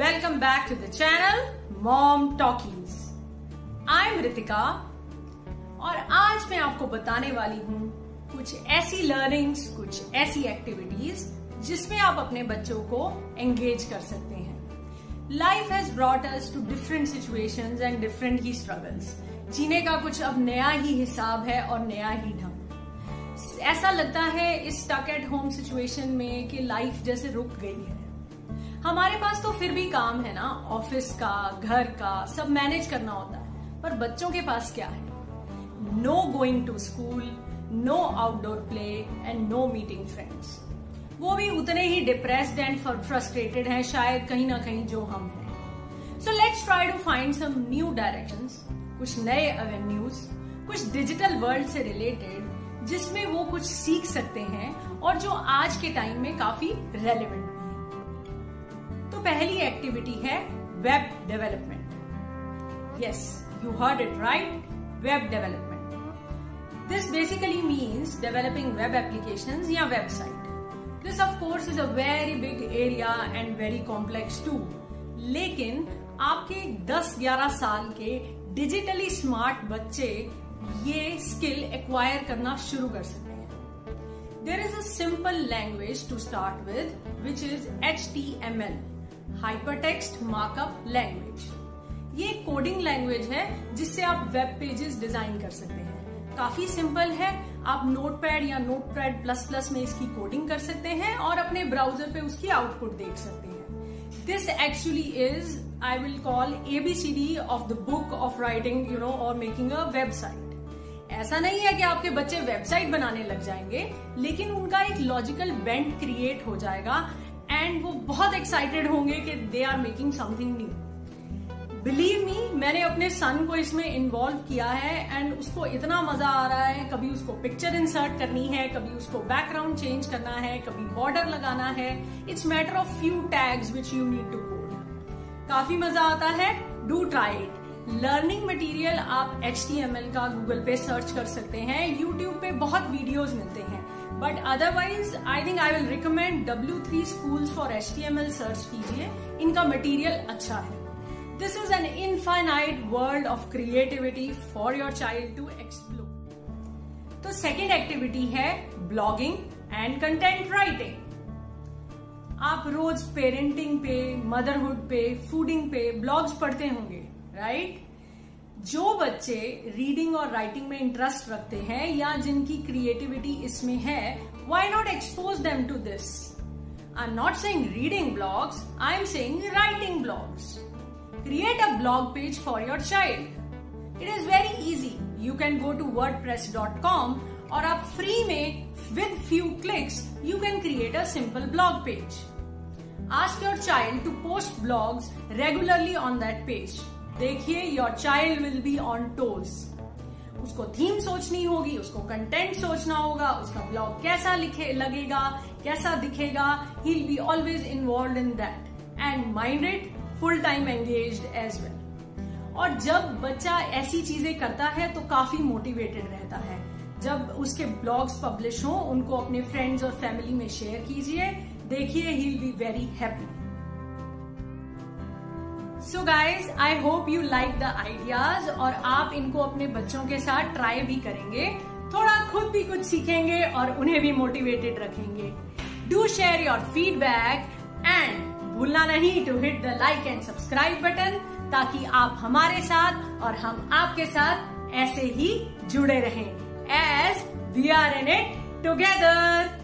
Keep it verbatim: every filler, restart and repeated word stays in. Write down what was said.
Welcome back to the channel Mom Talkies. I'm Ritika और आज मैं आपको बताने वाली हूँ कुछ ऐसी लर्निंग्स, कुछ ऐसी एक्टिविटीज जिसमें आप अपने बच्चों को एंगेज कर सकते हैं। Life has brought us to different situations and different ही स्ट्रगल्स। जीने का कुछ अब नया ही हिसाब है और नया ही ढंग। ऐसा लगता है इस स्टक एट होम सिचुएशन में कि लाइफ जैसे रुक गई है। हमारे पास तो फिर भी काम है ना, ऑफिस का, घर का, सब मैनेज करना होता है, पर बच्चों के पास क्या है? No going to school, no outdoor play and no meeting friends. वो भी उतने ही डिप्रेस्ड एंड फ्रस्ट्रेटेड हैं शायद कहीं ना कहीं जो हम हैं। So let's try to find some new directions, कुछ नए एवेन्यूज, कुछ डिजिटल वर्ल्ड से रिलेटेड जिसमें वो कुछ सीख सकते हैं और जो आज के टाइम में काफी रेलेवेंट। तो पहली एक्टिविटी है web development. Yes, you heard it right, web development. This basically means developing web applications या website. This of course is a very big area and very complex too, लेकिन आपके दस ग्यारह साल के डिजिटली स्मार्ट बच्चे ये स्किल एक्वायर करना शुरू कर सकते हैं। There is a simple language to start with, which is H T M L, Hypertext Markup Language. ये कोडिंग लैंग्वेज है जिससे आप वेब पेजेस डिजाइन कर सकते हैं। काफी सिंपल है, आप नोटपैड या नोटपैड प्लस प्लस में इसकी कोडिंग कर सकते हैं और अपने ब्राउजर पे उसकी आउटपुट देख सकते हैं। This actually is, I will call ABCD of the book of writing, you know, और मेकिंग अ वेबसाइट। ऐसा नहीं है कि आपके बच्चे वेबसाइट बनाने लग जाएंगे, लेकिन उनका एक लॉजिकल बेंट क्रिएट हो जाएगा एंड वो बहुत एक्साइटेड होंगे कि they are making something new. Believe me, मैंने अपने सन को इसमें इन्वॉल्व किया है एंड उसको इतना मजा आ रहा है। कभी उसको पिक्चर इंसर्ट करनी है, कभी उसको बैकग्राउंड चेंज करना है, कभी बॉर्डर लगाना है। It's matter of few tags which you need to code. काफी मजा आता है, do try it. Learning material आप एच टी एम एल का गूगल पे सर्च कर सकते हैं, यूट्यूब पे बहुत वीडियोस मिलते हैं, but otherwise I think I will recommend W three schools for H T M L search कीजिए, इनका मटेरियल अच्छा है। This is an infinite world of creativity for your child to explore. तो second activity है blogging and content writing. आप रोज parenting पे, motherhood पे, फूडिंग पे ब्लॉग्स पढ़ते होंगे, राइट right? जो बच्चे रीडिंग और राइटिंग में इंटरेस्ट रखते हैं या जिनकी क्रिएटिविटी इसमें है, why not expose them to this? I am not saying reading blogs, I am saying writing blogs. Create a blog page for your child. It is very easy. You can go to WordPress dot com और आप free में with few clicks you can create a simple blog page. Ask your child to post blogs regularly on that page. देखिए, your child will be on toes. उसको theme सोचनी होगी, उसको content सोचना होगा, उसका ब्लॉग कैसा लिखे लगेगा, कैसा दिखेगा। He will be always involve in that and mind it, full time engaged as well. और जब बच्चा ऐसी चीजें करता है तो काफी मोटिवेटेड रहता है। जब उसके ब्लॉग्स पब्लिश हो, उनको अपने फ्रेंड्स और फैमिली में शेयर कीजिए। देखिए, he will be very happy. So guys, I hope you like the ideas और आप इनको अपने बच्चों के साथ ट्राई भी करेंगे। थोड़ा खुद भी कुछ सीखेंगे और उन्हें भी मोटिवेटेड रखेंगे। Do share your feedback and भूलना नहीं to hit the like and subscribe button, ताकि आप हमारे साथ और हम आपके साथ ऐसे ही जुड़े रहें, as we are in it together.